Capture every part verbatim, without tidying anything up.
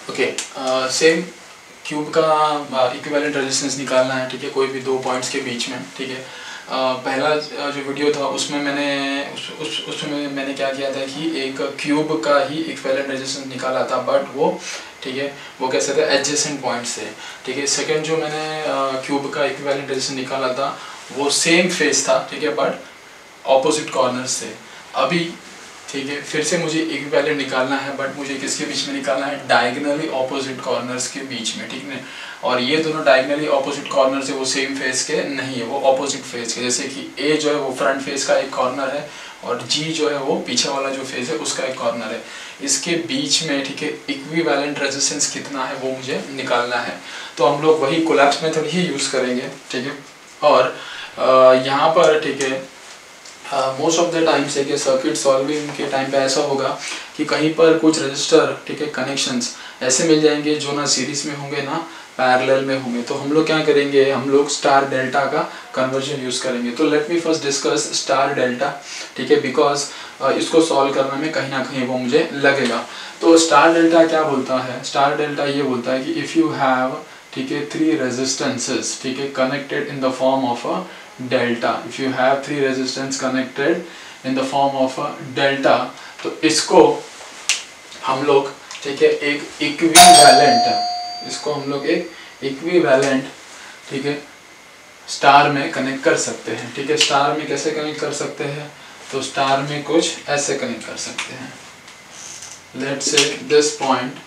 Okay, same cube का equivalent resistance निकालना है, ठीक है, कोई भी दो पॉइंट्स के बीच में, ठीक है। uh, पहला जो वीडियो था उसमें मैंने उस, उस उसमें मैंने क्या किया था कि एक क्यूब का ही इक्विवेलेंट रेजिस्टेंस निकाला था, बट वो, ठीक है, वो कैसे थे, एडजेसेंट पॉइंट से, ठीक है। सेकंड जो मैंने क्यूब का इक्विवेलेंट रेजिस्टेंस निकाला था वो सेम फेस था, ठीक है, बट ऑपोजिट कॉर्नर से। अभी, ठीक है, फिर से मुझे इक्विवेलेंट निकालना है, बट मुझे किसके बीच में निकालना है, डायगोनली ऑपोजिट कॉर्नर्स के बीच में, ठीक है। और ये दोनों डायगोनली ऑपोजिट कॉर्नर से वो सेम फेस के नहीं है, वो ऑपोजिट फेस के, जैसे कि ए जो है वो फ्रंट फेस का एक कॉर्नर है और जी जो है वो पीछे वाला जो फेस है उसका एक कॉर्नर है। इसके बीच में, ठीक है, इक्विवेलेंट रेजिस्टेंस कितना है वो मुझे निकालना है। तो हम लोग वही कोलैप्स मेथड ही यूज़ करेंगे, ठीक है। और यहाँ पर, ठीक है, मोस्ट ऑफ द टाइम से कि सर्किट सॉल्विंग के टाइम पे ऐसा होगा कि कहीं पर कुछ रजिस्टर, ठीक है, कनेक्शंस ऐसे मिल जाएंगे जो ना सीरीज में होंगे ना पैरेलल में होंगे। तो हम लोग क्या करेंगे, हम लोग स्टार डेल्टा का कन्वर्जन यूज़ करेंगे। तो let me first discuss star delta, ठीक है, बिकॉज इसको सॉल्व करने में कहीं ना कहीं वो मुझे लगेगा। तो स्टार डेल्टा क्या बोलता है, स्टार डेल्टा ये बोलता है कि इफ़ यू हैव, ठीक है, थ्री रेजिस्टेंसेस, ठीक है, connected in the form of a delta, if you have three resistance connected in the form of a delta, तो इसको हम लोग, ठीक है, एक इक्विवेलेंट, इसको हम लोग एक इक्विवेलेंट, ठीक है, स्टार में कनेक्ट कर सकते हैं, ठीक है। स्टार में कैसे कनेक्ट कर सकते हैं, तो स्टार में कुछ ऐसे कनेक्ट कर सकते हैं। Let's say this point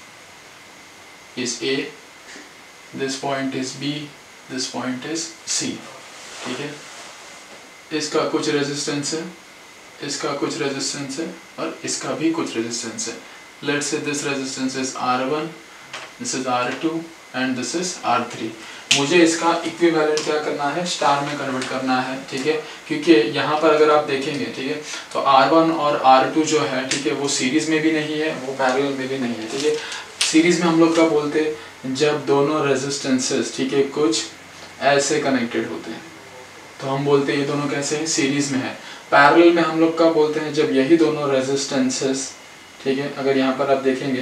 is A, this point is B, this point is C, ठीक है। इसका कुछ रेजिस्टेंस है, इसका कुछ रेजिस्टेंस है और इसका भी कुछ रेजिस्टेंस है। Let's say this resistance is R one, this is R two and this is R three. मुझे इसका इक्विवेलेंट क्या करना है, स्टार में कन्वर्ट करना है, ठीक है, क्योंकि यहाँ पर अगर आप देखेंगे, ठीक है, तो आर वन और आर टू जो है, ठीक है, वो सीरीज में भी नहीं है, वो पैरेलल में भी नहीं है, ठीक है। सीरीज में हम लोग क्या बोलते हैं, जब दोनों रेजिस्टेंसेस, ठीक है, कुछ ऐसे कनेक्टेड होते हैं तो हम बोलते हैं ये दोनों कैसे हैं, सीरीज में है। पैरेलल में हम लोग क्या बोलते हैं, जब यही दोनों रेजिस्टेंसेस, ठीक है, अगर यहाँ पर आप देखेंगे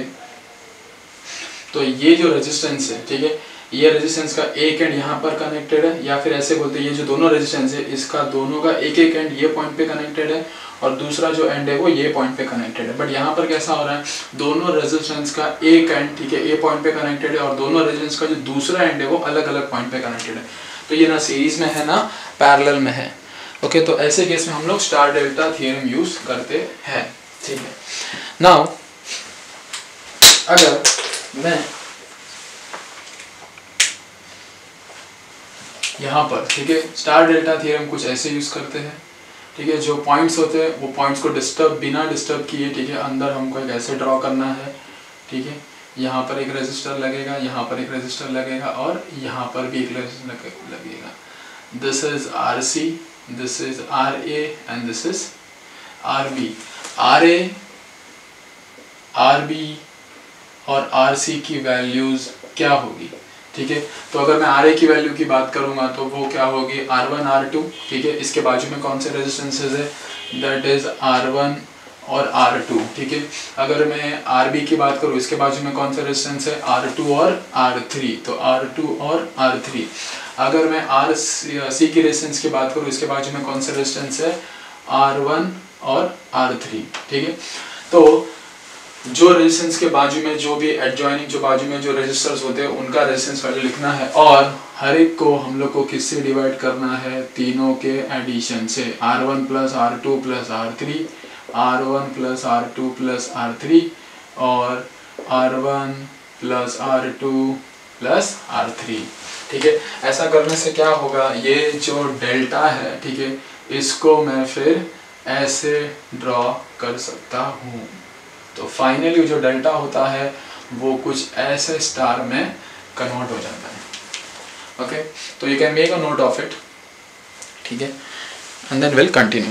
तो ये जो रेजिस्टेंस है, ठीक है, ये रेजिस्टेंस का एक एंड यहाँ पर कनेक्टेड है, या फिर ऐसे बोलते हैं ये जो दोनों रेजिस्टेंस है इसका दोनों का एक एक एंड ये पॉइंट पे कनेक्टेड है और दूसरा जो एंड है वो ये पॉइंट पे कनेक्टेड है। बट यहाँ पर कैसा हो रहा है, दोनों रेजिस्टेंस का एक एंड, ठीक है, ए पॉइंट पे कनेक्टेड है और दोनों रेजिस्टेंस का जो दूसरा एंड है वो अलग अलग पॉइंट पे कनेक्टेड है। तो ये ना सीरीज में है ना पैरेलल में है। ओके, तो ऐसे केस में हम लोग स्टार डेल्टा थ्योरम यूज करते हैं, ठीक है। नाउ अगर मैं यहाँ पर, ठीक है, स्टार डेल्टा थ्योरम कुछ ऐसे यूज करते हैं, ठीक है, जो पॉइंट्स होते हैं वो पॉइंट्स को डिस्टर्ब, बिना डिस्टर्ब किए, ठीक है, अंदर हमको एक ऐसे ड्रॉ करना है, ठीक है। यहाँ पर एक रेजिस्टर लगेगा, यहाँ पर एक रेजिस्टर लगेगा और यहाँ पर भी एक रेजिस्टर लगेगा। This is R C, this is R A and this is R B. R A, R B और आर सी की वैल्यूज क्या होगी, ठीक है। तो अगर मैं आर ए की वैल्यू की बात करूंगा तो वो क्या होगी, आर वन आर टू, ठीक है। इसके बाजू में कौन से रेजिस्टेंसेज है, दैट इज आर वन और आर टू, ठीक है। अगर मैं आर बी की बात करूँ, इसके बाजू में कौन सा रेजिस्टेंस है, आर टू और आर थ्री, तो आर टू और आर थ्री। अगर मैं आर सी की रेजिस्टेंस की बात करूँ, इसके बाजू में कौन सा रेजिस्टेंस है, आर वन और आर थ्री, ठीक है। तो जो रेजिस्टेंस के बाजू में जो भी एडजॉइनिंग जो बाजू में जो रेजिस्टर्स होते हैं उनका रेजिस्टेंस वैल्यू लिखना है और हर एक को हम लोग को किससे डिवाइड करना है, तीनों के एडिशन से, R one plus R two plus R three, R one plus R two plus R three और R one plus R two plus R three, ठीक है। ऐसा करने से क्या होगा, ये जो डेल्टा है, ठीक है, इसको मैं फिर ऐसे ड्रॉ कर सकता हूँ। तो फाइनली जो डेल्टा होता है वो कुछ ऐसे स्टार में कन्वर्ट हो जाता है। ओके, तो you can make a note of it, ठीक है, and then will continue.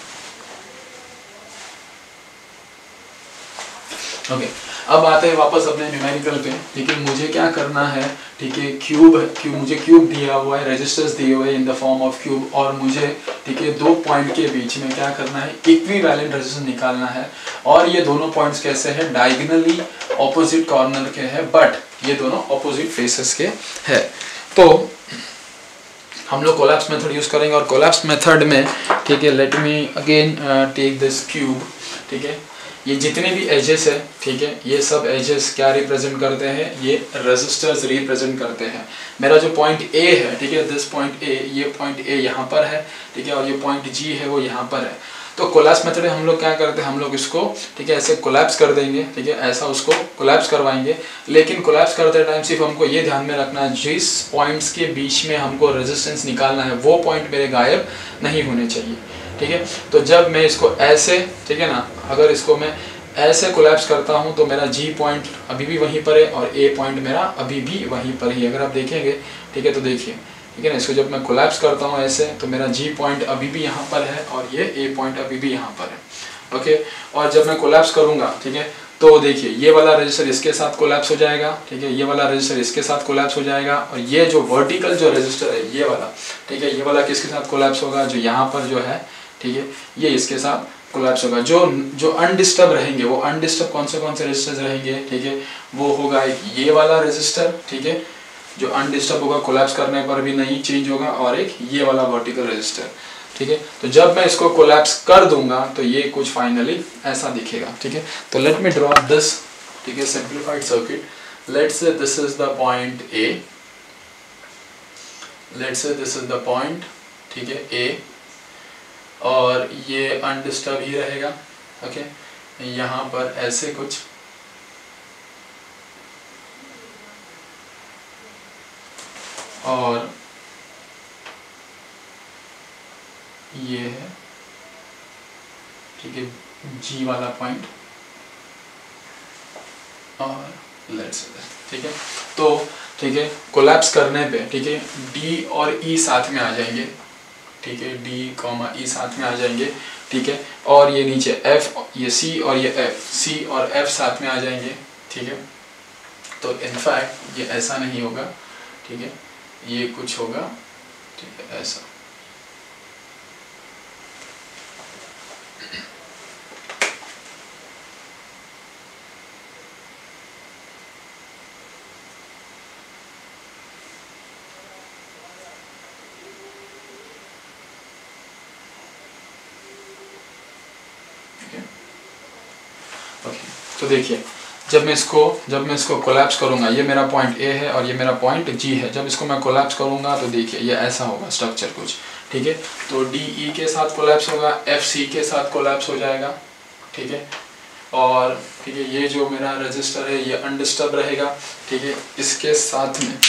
Okay, अब आते हैं वापस अपने न्यूमेरिकल पे, ठीक है। मुझे क्या करना है, ठीक है, क्यूब क्यूब मुझे क्यूब दिया हुआ है, रेजिस्टर्स दिए हुए हैं in the form of cube, और मुझे, ठीक है, दो पॉइंट के बीच में क्या करना है, इक्विवेलेंट रेजिस्टेंस निकालना है। और ये दोनों पॉइंट्स कैसे हैं, डायगोनली ऑपोजिट कॉर्नर के हैं, बट ये दोनों ऑपोजिट फेसेस के है। तो हम लोग कोलैप्स मेथड यूज करेंगे, और कोलैप्स मेथड में ठीक है, let me again take this cube, ठीक है, ये जितने भी एजेस है, ठीक है, ये सब एजेस क्या रिप्रेजेंट करते हैं, ये रेजिस्टर्स रिप्रेजेंट करते हैं। मेरा जो पॉइंट ए है, ठीक है, दिस पॉइंट ए, ये पॉइंट ए यहाँ पर है, ठीक है, और ये पॉइंट जी है वो यहाँ पर है। तो कोलैप्स मेथड में हम लोग क्या करते हैं, हम लोग इसको ठीक है ऐसे कोलैप्स कर देंगे, ठीक है, ऐसा उसको कोलैप्स करवाएंगे। लेकिन कोलैप्स करते टाइम सिर्फ हमको ये ध्यान में रखना है, जिस पॉइंट्स के बीच में हमको रेजिस्टेंस निकालना है वो पॉइंट मेरे गायब नहीं होने चाहिए, ठीक है। तो जब मैं इसको ऐसे, ठीक है ना, अगर इसको मैं ऐसे कोलैप्स करता हूँ तो मेरा जी पॉइंट अभी भी वहीं पर है और ए पॉइंट मेरा अभी भी वहीं पर ही। अगर आप देखेंगे, ठीक है, तो देखिए, ठीक है ना, इसको जब मैं कोलैप्स करता हूँ ऐसे तो मेरा जी पॉइंट अभी भी यहाँ पर है और ये ए पॉइंट अभी भी यहाँ पर है, ओके। और जब मैं कोलैप्स करूँगा, ठीक है, तो देखिए ये वाला रजिस्टर इसके साथ कोलैप्स हो जाएगा, ठीक है, ये वाला रजिस्टर इसके साथ कोलैप्स हो जाएगा, और ये जो वर्टिकल जो रजिस्टर है ये वाला, ठीक है, ये वाला किसके साथ कोलैप्स होगा, जो यहाँ पर जो है, ठीक है, ये इसके साथ कोलैप्स होगा। जो जो अनडिस्टर्ब रहेंगे, वो अनडिस्टर्ब कौन से कौन से रजिस्टर्स रहेंगे, ठीक है, वो होगा एक ये वाला रजिस्टर, ठीक है, जो अनडिस्टर्ब होगा, कोलैप्स करने पर भी नहीं चेंज होगा, और एक ये वाला वर्टिकल रजिस्टर, ठीक है। तो जब मैं इसको कोलैप्स कर दूंगा तो ये कुछ फाइनली ऐसा दिखेगा, ठीक है। तो लेट मी ड्रॉ दिस, ठीक है, simplified circuit. Let's say this is the point A, let's say this is the point, ठीक है, ए, और ये अनडिस्टर्ब ही रहेगा, ओके। यहाँ पर ऐसे कुछ, और ये है, ठीक है, जी वाला पॉइंट, और लेट्स, ठीक है। तो ठीक है, कोलैप्स करने पे, ठीक है, डी और ई साथ में आ जाएंगे, ठीक है, डी कॉमा ई साथ में आ जाएंगे, ठीक है, और ये नीचे एफ, ये सी और ये एफ, सी और एफ साथ में आ जाएंगे, ठीक है। तो इनफैक्ट ये ऐसा नहीं होगा, ठीक है, ये कुछ होगा, ठीक है, ऐसा, ओके। तो देखिए, जब मैं इसको जब मैं इसको कोलैप्स करूंगा, ये मेरा पॉइंट ए है और ये मेरा पॉइंट जी है, जब इसको मैं कोलैप्स करूंगा तो देखिए ये ऐसा होगा स्ट्रक्चर कुछ, ठीक है। तो डी ई के साथ कोलैप्स होगा, एफ सी के साथ कोलैप्स हो जाएगा, ठीक है, और ठीक है, ये जो मेरा रजिस्टर है ये अनडिस्टर्ब रहेगा, ठीक है, इसके साथ में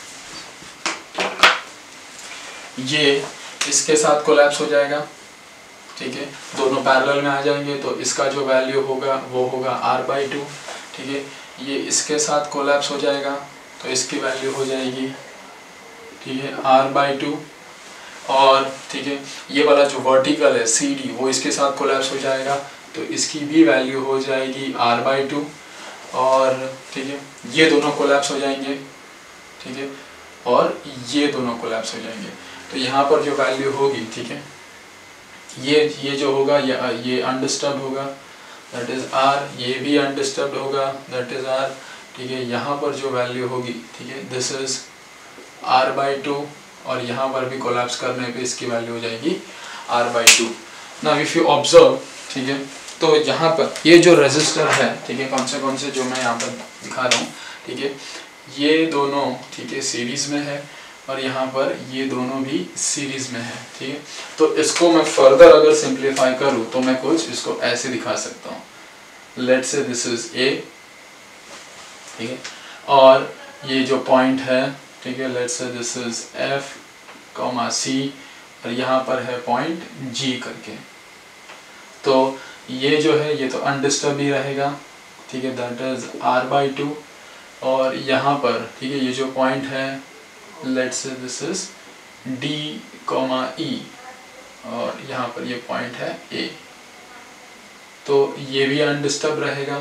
ये इसके साथ कोलैप्स हो जाएगा, ठीक है, दोनों पैरेलल में आ जाएंगे। तो इसका जो वैल्यू होगा वो होगा आर बाई टू, ठीक है, ये इसके साथ कोलैप्स हो जाएगा तो इसकी वैल्यू हो जाएगी, ठीक है, आर बाई टू, और ठीक है, ये वाला जो वर्टिकल है सी डी वो इसके साथ कोलैप्स हो जाएगा तो इसकी भी वैल्यू हो जाएगी आर बाई टू, और ठीक है, ये दोनों कोलैप्स हो जाएंगे, ठीक है, और ये दोनों कोलैप्स हो जाएंगे। तो यहाँ पर जो वैल्यू होगी, ठीक है, ये ये जो होगा ये ये अनडिस्टर्ब होगा, दैट इज आर, ये भी अनडिस्टर्ब होगा, दैट इज आर, ठीक है। यहाँ पर जो वैल्यू होगी, ठीक है, this is R by two, और यहाँ पर भी कोलैप्स करने पे इसकी वैल्यू हो जाएगी R by two. Now if you observe, ठीक है, तो यहाँ पर ये जो रजिस्टर है, ठीक है, कौन से कौन से जो मैं यहाँ पर दिखा रहा हूँ, ठीक है, ये दोनों, ठीक है, सीरीज में है, और यहाँ पर ये दोनों भी सीरीज में है, ठीक है। तो इसको मैं फर्दर अगर सिंप्लीफाई करूँ तो मैं कुछ इसको ऐसे दिखा सकता हूँ, let's say this is a, ठीक है, और ये जो पॉइंट है, ठीक है, let's say this is F comma C, और यहाँ पर है पॉइंट जी करके। तो ये जो है ये तो अनडिस्टर्ब ही रहेगा, ठीक है, that is R by two, और यहाँ पर, ठीक है, ये जो पॉइंट है, let's say this is D comma E, और यहाँ पर ये पॉइंट है ए, तो ये भी अनडिस्टर्ब रहेगा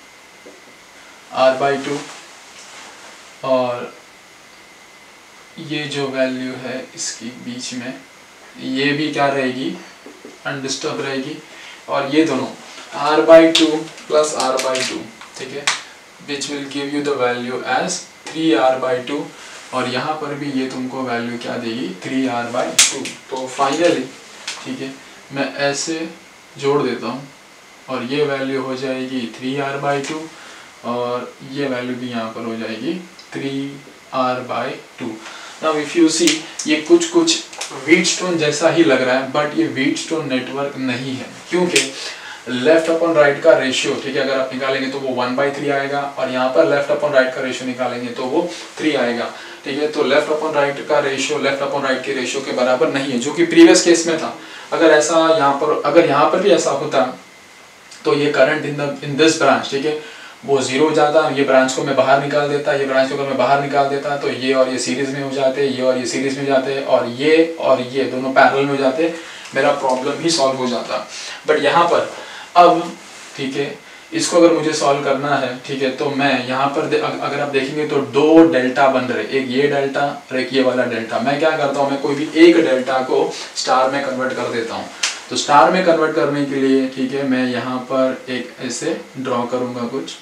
आर बाई टू, और ये जो वैल्यू है इसकी बीच में ये भी क्या रहेगी, अनडिस्टर्ब रहेगी, और ये दोनों R by two plus R by two, ठीक है, which will give you the value as three are by two, और यहाँ पर भी ये तुमको वैल्यू क्या देगी, थ्री आर बाई टू। तो फाइनली ठीक है मैं ऐसे जोड़ देता हूँ और ये वैल्यू हो जाएगी थ्री आर बाई टू, और ये वैल्यू भी यहाँ पर हो जाएगी three are by two. Now if you see ये कुछ कुछ व्हीटस्टोन जैसा ही लग रहा है, बट ये व्हीटस्टोन नेटवर्क नहीं है, क्योंकि लेफ्ट अपॉन राइट का रेशियो ठीक है अगर आप निकालेंगे तो वो वन बाई थ्री आएगा, और यहाँ पर लेफ्ट अपॉन राइट का रेशियो निकालेंगे तो वो थ्री आएगा। ठीक है, तो लेफ्ट अपॉन राइट का रेशियो लेफ्ट अपॉन राइट के रेशियो के बराबर नहीं है, जो कि प्रीवियस केस में था। अगर ऐसा यहाँ पर अगर यहाँ पर भी ऐसा होता तो ये current in the in this branch ठीक है वो जीरो हो जाता, ये ब्रांच को मैं बाहर निकाल देता, ये ब्रांच को अगर मैं बाहर निकाल देता तो ये और ये सीरीज में हो जाते, ये और ये सीरीज में जाते, और ये और ये दोनों पैरेलल में हो जाते, मेरा प्रॉब्लम ही सॉल्व हो जाता। बट यहाँ पर अब ठीक है इसको अगर मुझे सॉल्व करना है ठीक है तो मैं यहाँ पर अगर आप देखेंगे तो दो डेल्टा बन रहे, एक ये डेल्टा और एक ये वाला डेल्टा। मैं क्या करता हूँ, मैं कोई भी एक डेल्टा को स्टार में कन्वर्ट कर देता हूँ। तो स्टार में कन्वर्ट करने के लिए ठीक है मैं यहाँ पर एक ऐसे ड्रॉ करूँगा कुछ,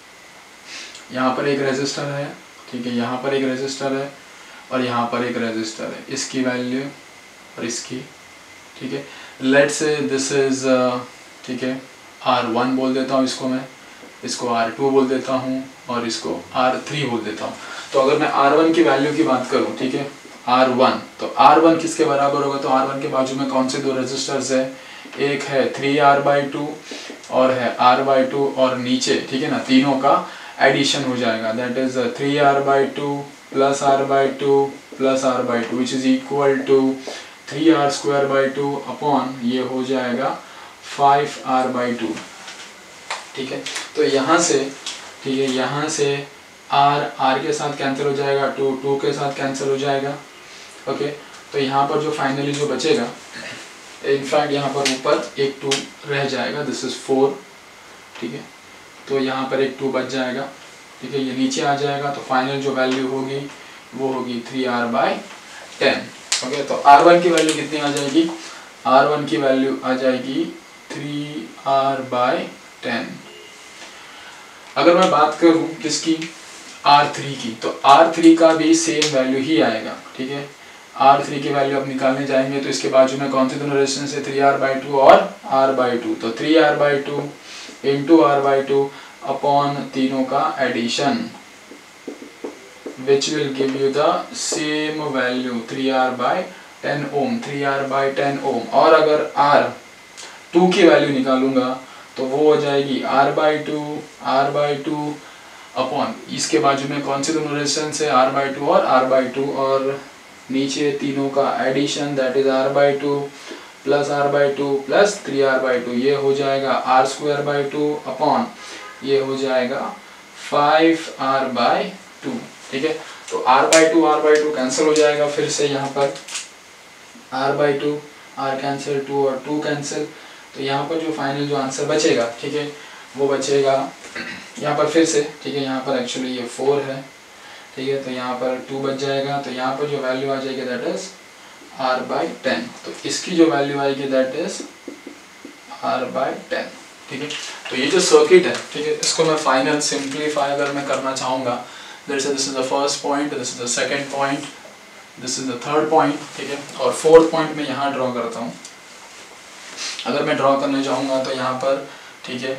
यहाँ पर एक रेजिस्टर है ठीक है, यहाँ पर एक रेजिस्टर है और यहाँ पर एक रेजिस्टर है, इसकी वैल्यू और इसकी ठीक है। लेट्स से दिस इज ठीक है आर वन बोल देता हूँ इसको, मैं इसको आर टू बोल देता हूँ और इसको आर थ्री बोल देता हूँ। तो अगर मैं आर वन की वैल्यू की बात करूँ ठीक है आर वन, तो आर वन किसके बराबर होगा, तो आर वन के बाजू में कौन से दो रेजिस्टर्स है, एक है थ्री आर बाई टू और है आर बाई टू, और नीचे ठीक है ना तीनों का एडिशन हो जाएगा, that is three are by two plus R by two plus R by two which is equal to three R square by two upon ये हो जाएगा फाइव आर बाई टू। ठीक है, तो यहाँ से ठीक है यहाँ से r r के साथ कैंसिल हो जाएगा, टू टू के साथ कैंसिल हो जाएगा। ओके, तो यहाँ पर जो फाइनली जो बचेगा, इनफैक्ट यहाँ पर ऊपर एक टू रह जाएगा, दिस इज फोर। ठीक है, तो यहाँ पर एक टू बच जाएगा। ठीक है, ये नीचे आ जाएगा, तो फाइनल जो वैल्यू होगी वो होगी three are by ten. Okay, तो आर वन की वैल्यू कितनी आ जाएगी, आर वन की वैल्यू आ जाएगी थ्री आर बाई टेन। अगर मैं बात करूँ किसकी, आर थ्री की, तो आर थ्री का भी सेम वैल्यू ही आएगा। ठीक है, आर थ्री की वैल्यू अब निकालने जाएंगे तो इसके बाजू में कौन से दोनों रेजिस्टेंस है, थ्री आर बाई टू और आर बाई टू। तो three are by two into R by two upon तीनों का एडिशन which will give you the same value three R by ten ohm, three R by ten ohm. और अगर are two की value निकालूंगा तो वो हो जाएगी R by two, R by two upon इसके बाजू में कौन से दोनों रेजिस्टेंस है, R by टू और R by टू, और नीचे तीनों का एडिशन that is R by two plus R by two plus three R by two, ये हो जाएगा R square by two upon ये हो जाएगा फाइव आर by टू। ठीक है, तो R by two R by two cancel हो जाएगा, फिर से यहाँ पर R by two R cancel, two और टू कैंसिल, तो यहाँ पर जो फाइनल जो आंसर बचेगा ठीक है वो बचेगा यहाँ पर फिर से। ठीक है, यहाँ पर एक्चुअली ये फोर है। ठीक है, तो यहाँ पर टू बच जाएगा, तो यहाँ पर जो वैल्यू आ जाएगी that is R by ten. तो इसकी जो वैल्यू आएगी that is R by ten. ठीक है, तो ये जो सर्किट है ठीक है इसको मैं फाइनल सिंप्लीफाई अगर मैं करना चाहूँगा, this is the first point, this is the second point, this is the third point. ठीक है, और फोर्थ पॉइंट मैं यहाँ ड्रॉ करता हूँ। अगर मैं ड्रॉ करने जाऊँगा तो यहाँ पर ठीक है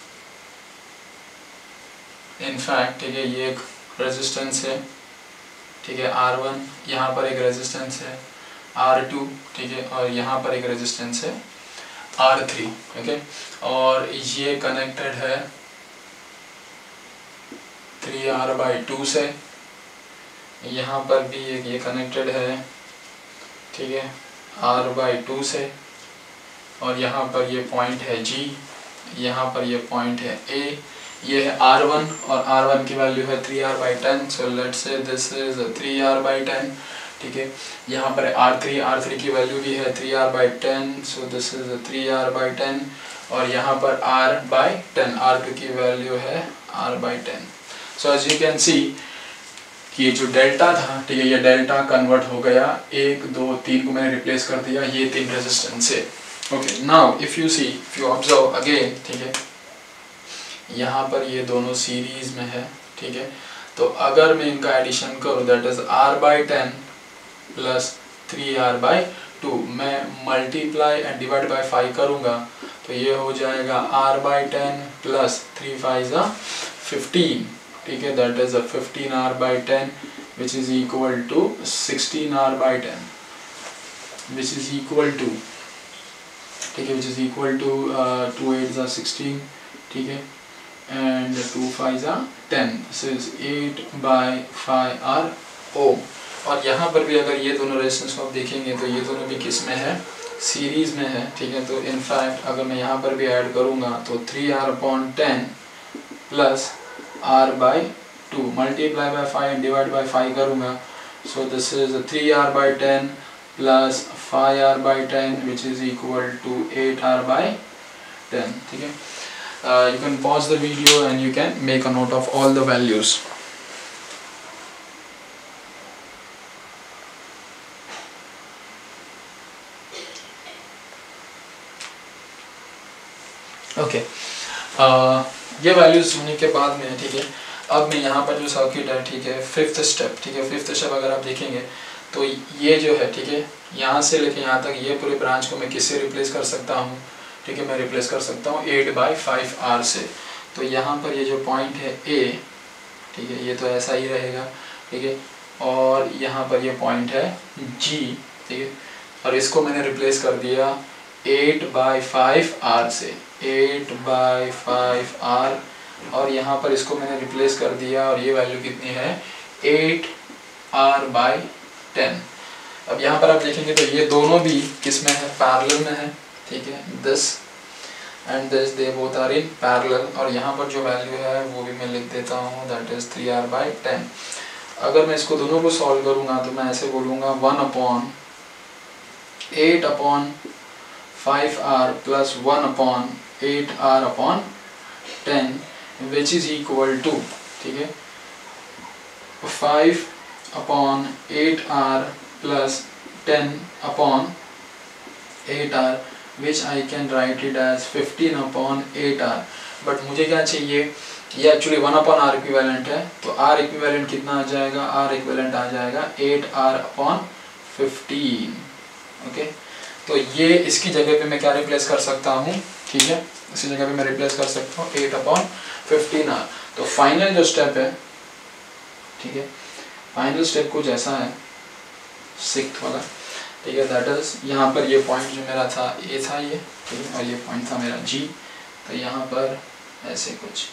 इनफैक्ट ठीक है ये एक रेजिस्टेंस है ठीक है आर वन, यहाँ पर एक रेजिस्टेंस है आर टू ठीक है, और यहाँ पर एक रेजिस्टेंस है आर थ्री। ओके, और ये कनेक्टेड है थ्री आर बाई टू से, यहाँ पर भी एक ये कनेक्टेड है ठीक है R बाई टू से, और यहाँ पर ये पॉइंट है G, यहाँ पर ये पॉइंट है A, ये है आर वन और आर वन की वैल्यू है three are by ten, so let's say this is three are by ten. ठीक है, यहाँ पर आर थ्री आर थ्री की वैल्यू भी है three are by ten, so this is three are by ten, और यहाँ पर R by ten R two की वैल्यू है R by ten. So as you can see कि ये जो डेल्टा था ठीक है ये डेल्टा कन्वर्ट हो गया, एक दो तीन को मैंने रिप्लेस कर दिया ये तीन रेजिस्टेंस से। Okay, now if you see if you observe again ठीक है यहाँ पर ये दोनों सीरीज में है, ठीक है। तो अगर मैं इनका एडिशन करूँ that is R by ten plus three are by two, मैं multiply and divide by five करूँगा तो ये हो जाएगा R by ten plus three five ज़ा फिफ्टीन, ठीक है, that is fifteen R by ten which is equal to sixteen R by ten which is equal to, ठीक है, which is equal to two eight ज़ा sixteen, ठीक है, and two five ज़ा ten, this is eight by five R ohm. और यहाँ पर भी अगर ये दोनों रेजिस्टेंस को आप देखेंगे तो ये दोनों भी किस में है, सीरीज में है, ठीक है। तो इनफैक्ट अगर मैं यहाँ पर भी ऐड करूँगा तो three are upon ten plus R by two multiply by five divide by five करूँगा, so this is three are by ten plus five R by ten which is equal to eight are by ten, ठीक है। You can pause the video and you can make a note of all the values. Okay, ये values होने के बाद में, ठीक है, अब मैं यहाँ पर जो सर्किट है, ठीक है, फिफ्थ स्टेप, ठीक है, फिफ्थ स्टेप अगर आप देखेंगे तो ये जो है, ठीक है, यहाँ से लेके यहाँ तक ये पूरे ब्रांच को मैं किससे रिप्लेस कर सकता हूँ, ठीक है, मैं रिप्लेस कर सकता हूँ एट बाई फाइव आर से। तो यहाँ पर ये जो पॉइंट है ए, ठीक है, ये तो ऐसा ही रहेगा, ठीक है, और यहाँ पर ये पॉइंट है जी, ठीक है, और इसको मैंने रिप्लेस कर दिया एट बाई फाइव आर से, एट बाई फाइव आर, और यहाँ पर इसको मैंने रिप्लेस कर दिया और ये वैल्यू कितनी है, एट आर बाई टेन। अब यहाँ पर आप देखेंगे तो ये दोनों भी किस में है, पैरेलल में है, ठीक है, this and this they both are in parallel, और यहाँ पर जो वैल्यू है वो भी मैं लिख देता हूँ that is three are by ten. अगर मैं इसको दोनों को सॉल्व करूँगा तो मैं ऐसे बोलूँगा one upon eight upon five r plus one upon eight r upon ten which is equal to, ठीक है, five upon eight r plus ten upon eight r which I can write it as fifteen upon eight r. But मुझे क्या चाहिए, ये actually one upon r equivalent है, तो are equivalent कितना आ जाएगा, आर इक्विवेलेंट आ जाएगा eight r upon fifteen. Okay, तो ये इसकी जगह पे मैं क्या रिप्लेस कर सकता हूँ, ठीक है, इसी जगह पे मैं रिप्लेस कर सकता हूँ एट अपॉन फिफ्टीन आर। तो फाइनल जो स्टेप है, ठीक है, फाइनल स्टेप कुछ ऐसा है, सिक्स्थ वाला, ठीक है, दैट इज यहाँ पर ये पॉइंट जो मेरा था ए था ये, ठीक है, और ये पॉइंट था मेरा जी, तो यहाँ पर ऐसे कुछ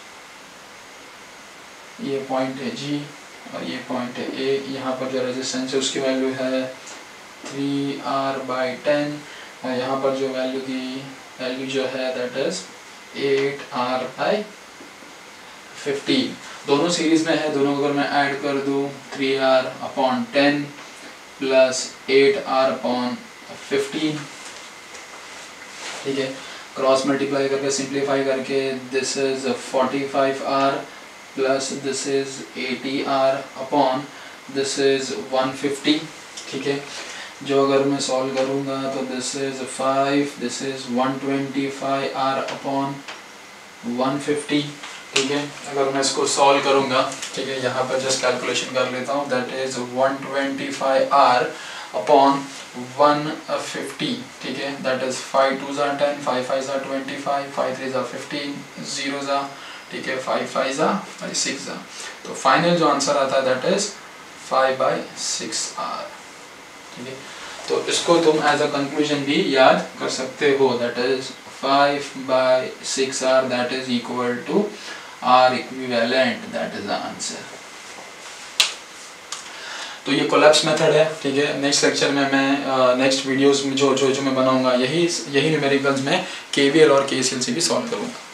ये पॉइंट है जी और ये पॉइंट है ए। यहाँ पर जो रेजिस्टेंस है उसकी वैल्यू है थ्री आर बाई टेन, और यहाँ पर जो वैल्यू की वैल्यू जो है that is eight are by fifteen. दोनों सीरीज में है, दोनों को अगर मैं ऐड कर दूँ three are upon ten plus eight r upon fifteen, ठीक है, क्रॉस मल्टीप्लाई करके सिंप्लीफाई करके this is forty five r plus this is eighty r upon this is one fifty, ठीक है, जो अगर मैं सॉल्व करूँगा तो this is five, this is one twenty five r upon one fifty, ठीक है। अगर मैं इसको सॉल्व करूँगा, ठीक है, यहाँ पर जस्ट कैलकुलेशन कर लेता हूँ, that is one twenty five r upon one fifty, ठीक है, दैट इज फाइव टू ज़ा टेन, फाइव फाइव ज़ा ट्वेंटी फाइव, फाइव थ्री ज़ा फिफ्टीन, जीरो ज़ा, ठीक है, फाइव फाइव ज़ा फाइव सिक्स ज़ा, तो फाइनल जो आंसर आता है that is five by six r, ठीक है। तो इसको तुम एज अ कंक्लूजन भी याद कर सकते हो, that is five by six r that is equal to r equivalent, that is the answer. तो ये कोलैप्स मेथड है, ठीक है। नेक्स्ट लेक्चर में मैं नेक्स्ट वीडियोस में जो जो जो मैं बनाऊंगा यही यही न्यूमेरिकल्स में केवीएल और केसीएल से भी सॉल्व करूंगा।